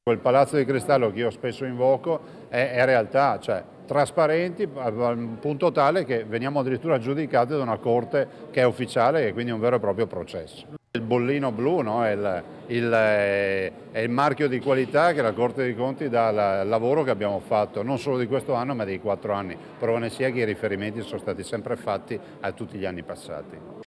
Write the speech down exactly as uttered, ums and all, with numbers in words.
Quel palazzo di cristallo che io spesso invoco è, è realtà, cioè trasparenti al punto tale che veniamo addirittura giudicati da una corte che è ufficiale e quindi è un vero e proprio processo. Il bollino blu, no, è, il, il, è il marchio di qualità che la Corte dei Conti dà al lavoro che abbiamo fatto, non solo di questo anno ma dei quattro anni. Prova ne sia che i riferimenti sono stati sempre fatti a tutti gli anni passati.